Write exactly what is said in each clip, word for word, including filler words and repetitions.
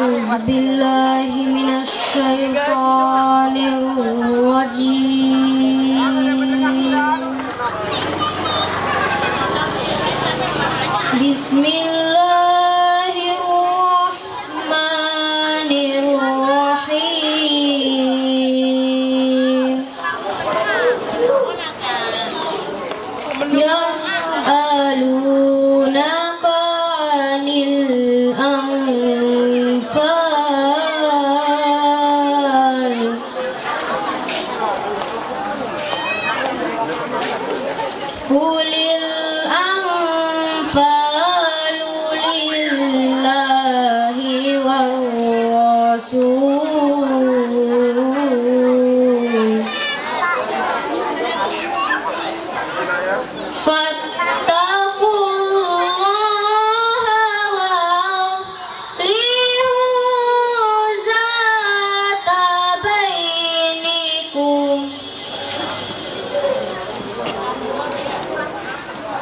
أعوذ بالله من الشيطان الرجيم. بسم الله الرحمن الرحيم. يسألونك عن الأنفال قل الأنفال لله والرسول فاتقوا الله وأصلحوا ذات بينكم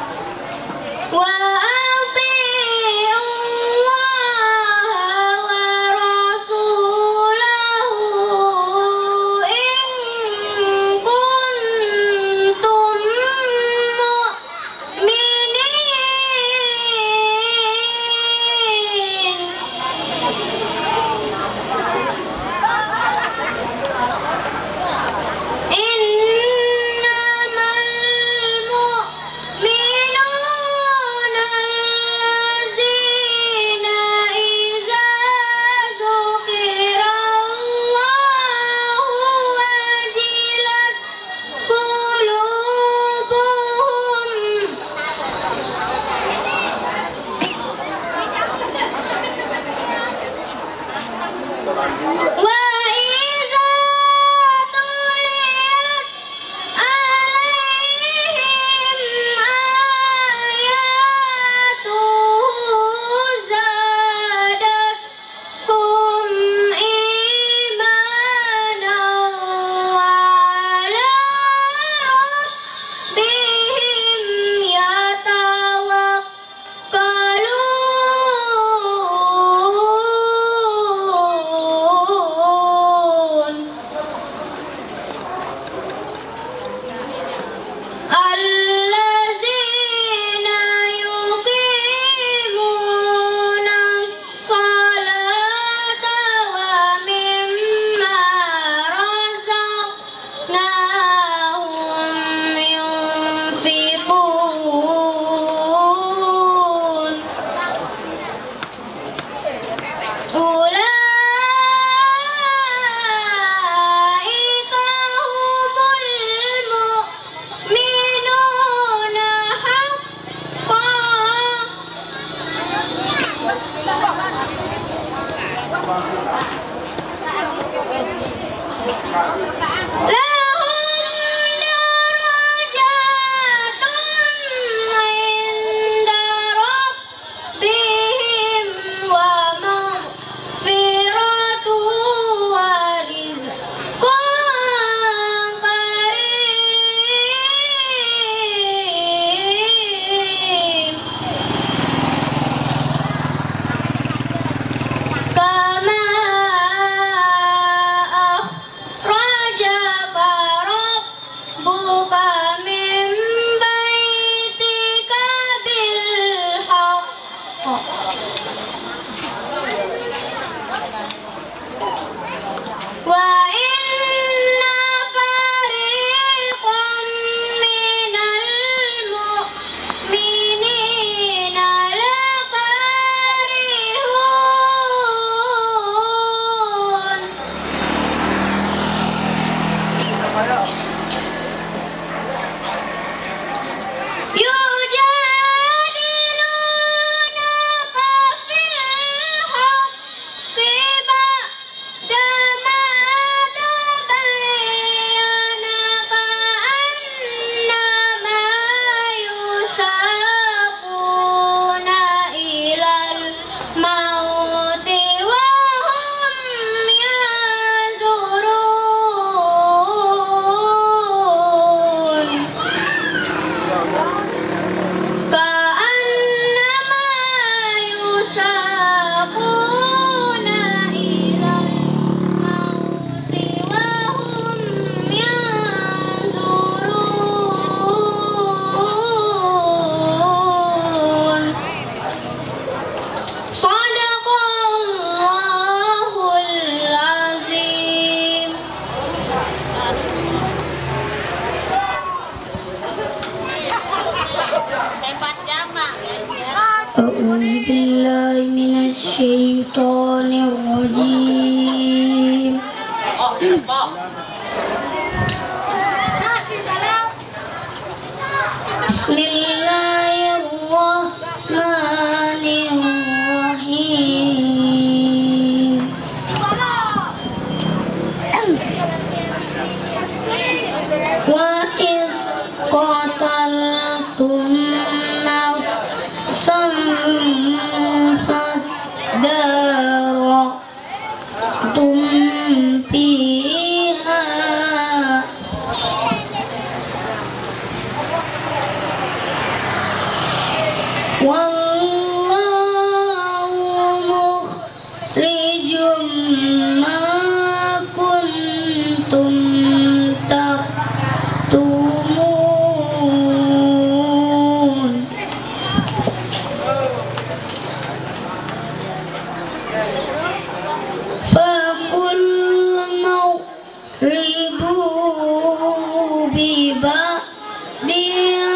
أعوذ بالله من الشيطان الرجيم بسم الله الرحمن الرحيم وإذ قتلتم نفسا فادارأتم فيها والله مخرج ما كنتم تكتمون فقلنا اضربوا ببعضها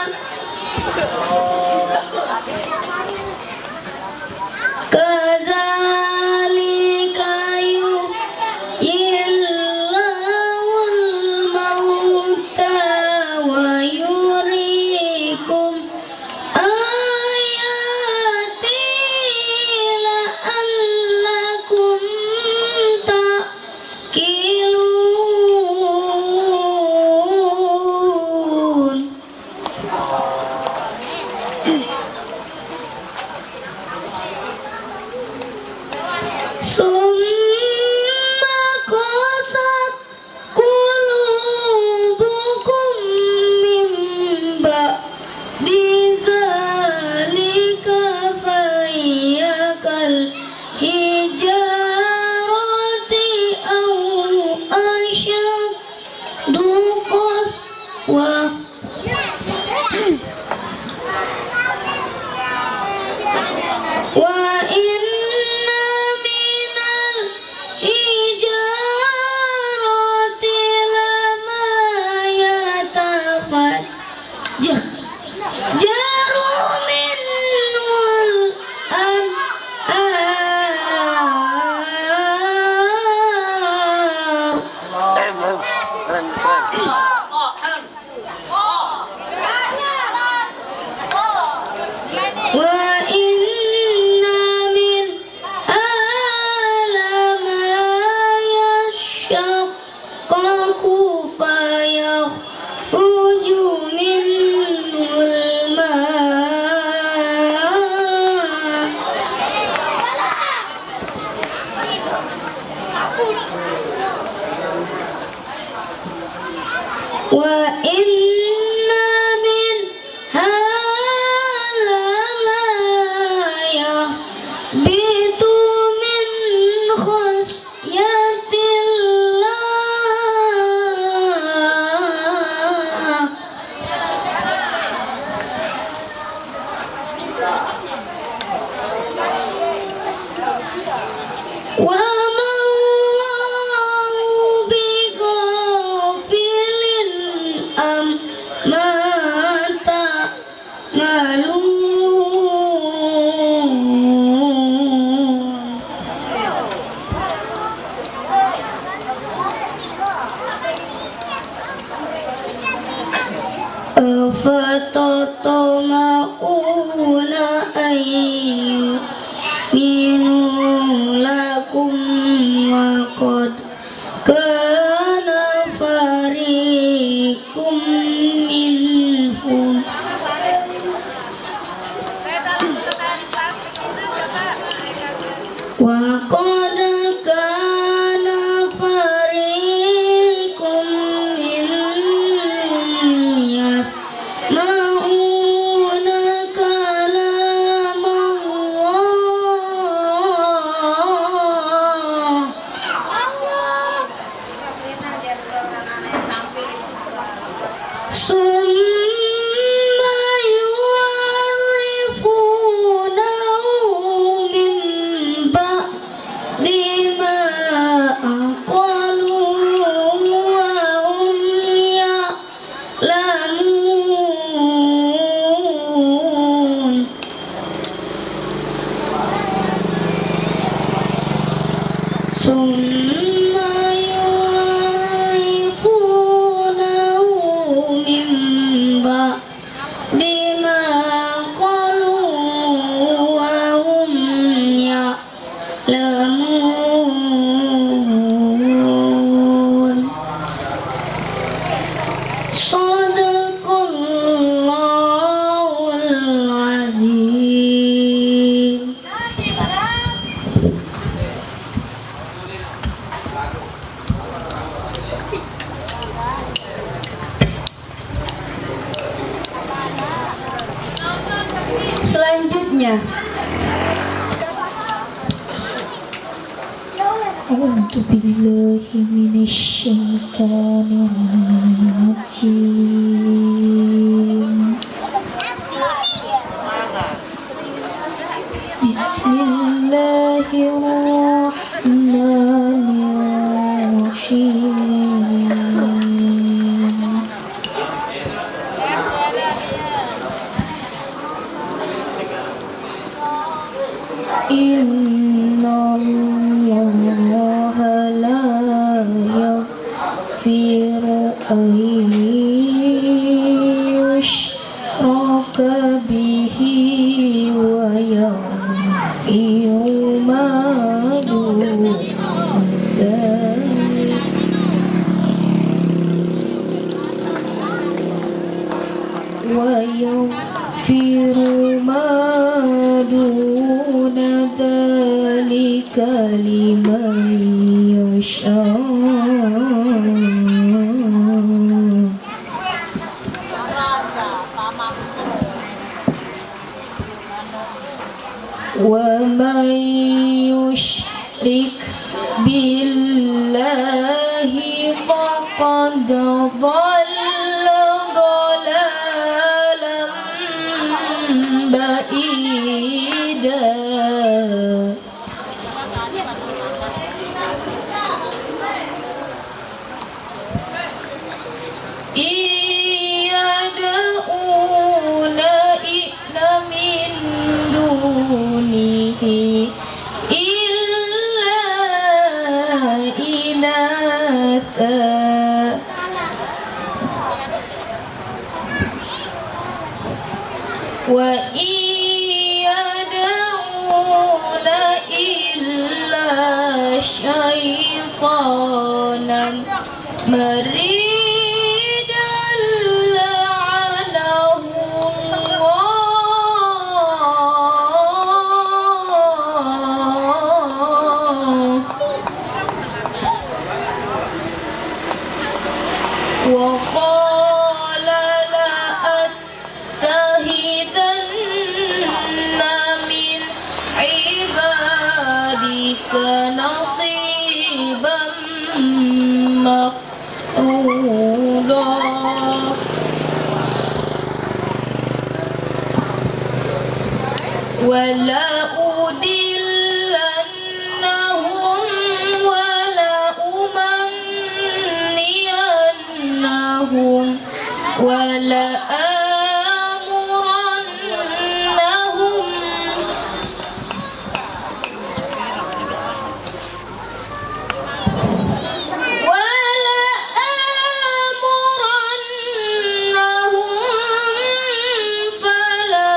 كذلك يحيي الله الموتى ويريكم آياته لعلكم تعقلون ثم قست قلوبكم من بعد ذلك فهي كالحجارة أو أشد قسوة وإن من الحجارة لما يتفجر منه الأنهار وإن منها لما يشقق فيخرج منه الماء وإن منها لما يهبط من خشية الله وما الله بغافل عما تعملون أفتطمعون أن يؤمنوا لكم وقد كان فريق منهم وقد كان فريق منهم يسمعون كلام الله ثم يعرفونه من بعد ما عقلوه وهم يعلمون selanjutnya. A'udzu billahi minasyaitonir rajim. Bismillahirrahmanirrahim. Innallaha la yaghfiru an yushraka bihi wa yaghfiru ma duna wa yaghfiru ma duna dzalika liman yasha. Wa man yushrik billahi faqad dhalla dhalalan ba'ida. Iyada'una illa min dunihi illa inatha wa iyada'una illa syaitanan maridan wa qala la attahidanna min ibadika nasiban mafruḍa. Wa la udillannahum wa la umanniyannahum wa la amurannahum wa la amurannahum fala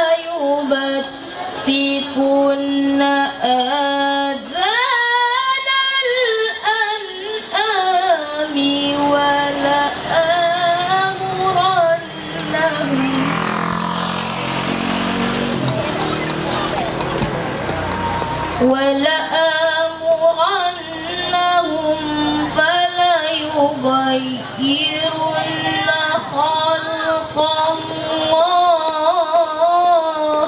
yubattikunna adhanal an'ami wa la wala amurannahum fala yughayyirunna khalqallah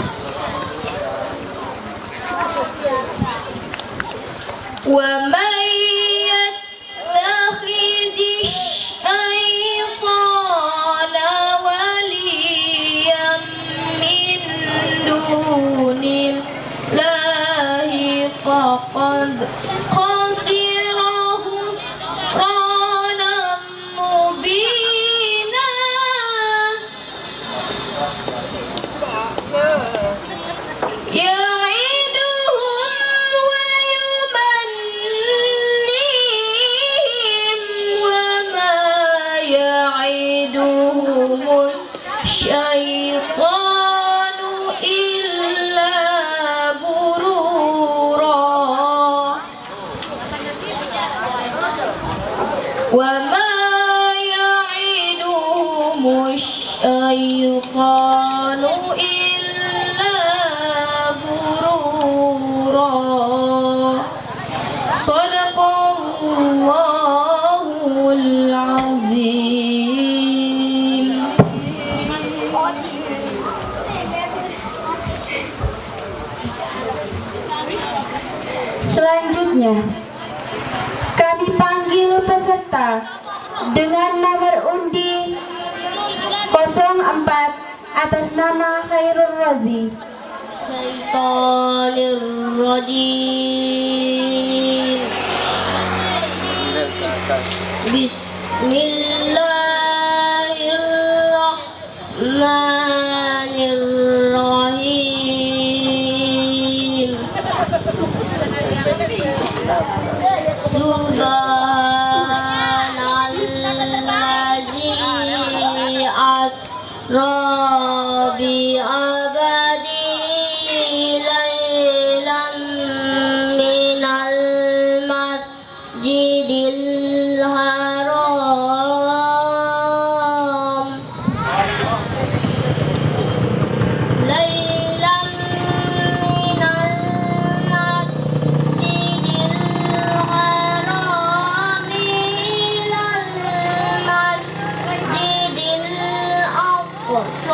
wa man yattakhidhish shaytana waliyan min dunil faqad khasira khusranan mubina. Ya'iduhum wa yumannihim wa ma ya'iduhum syaitanu illa wa ma ya'iduhum syaitanu illa ghurura. Shadaqallahul azim. Selanjutnya, kami panggil peserta dengan nomor undi nol empat atas nama Khairul Razi. Syaitanirrajim. Bismillahirrahmanirrahim. Subhanallazi asra bi abadi laylan minal masjidil haram laylan minal masjidil haram ilal masjidil aqsa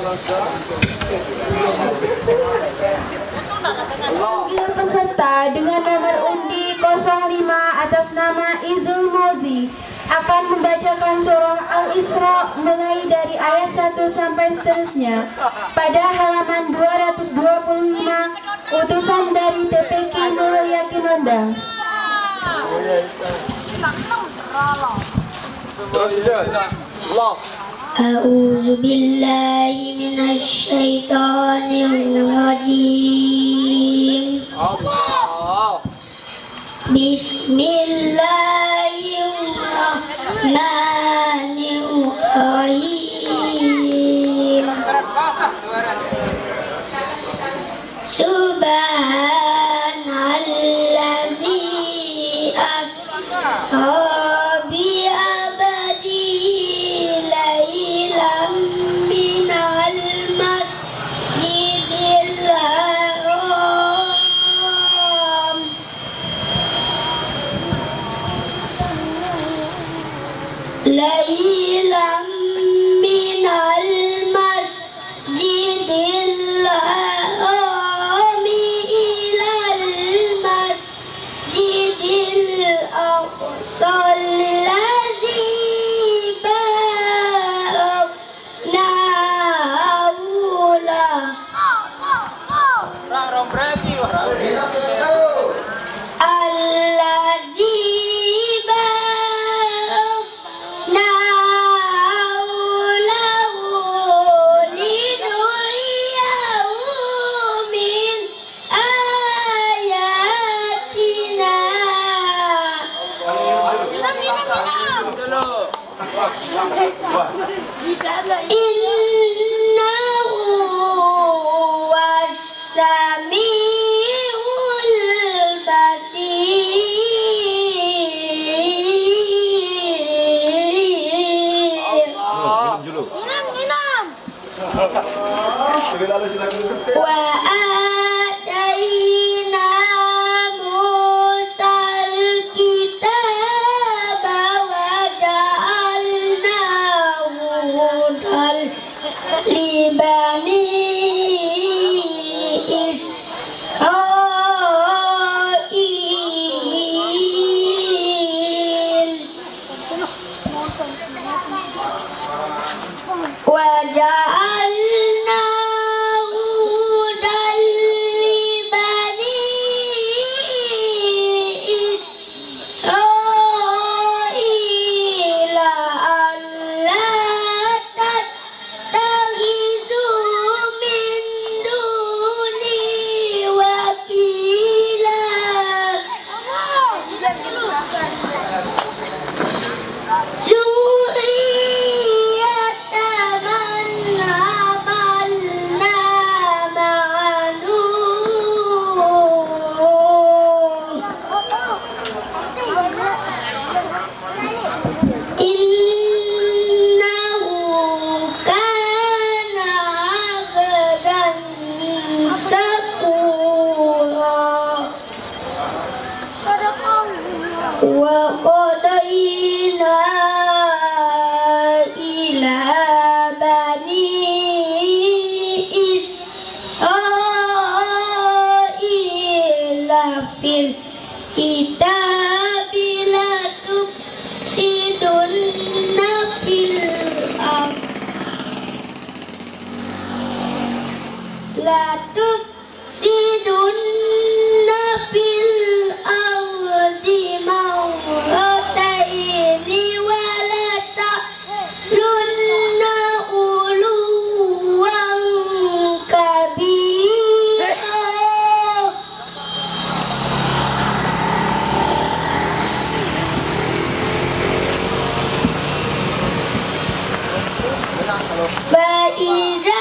Panggil peserta dengan nomor undi nol lima atas nama Izul Mozi akan membacakan surah Al-Isra mulai dari ayat satu sampai seterusnya pada halaman dua ratus dua puluh lima, utusan dari T P Q Nurul Yakin Mondang. A'udzu billahi minasy syaithanir rajim. Bismillahirrahmanirrahim. Subhanallazi asra bi abadihi lailan minal masjidil haram lailan minal masjidil haram ilal masjidil aqsa alladzi barakna hawlahu alladzi barakna hawlahu linuriyahu min ayatina. Innahu was-sami'ul basir. Wa atayna Musal kitaba wa ja'alnahu hudal li bani Israil wa ja'alnahu hudal li bani Israil alla tattakhidhu min duni wakila. Zuriyata man hamalna ma'anu. Innahu kana 'abdan syakura. Wa qadayna ila bani Israila fil kitabi la tufsidunna fil ardh la tufsidunna fil ardi marrataini wa la ta'lunna uluwan kabira. Fa iza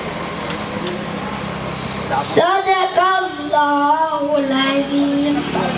Sadaqallahul azim.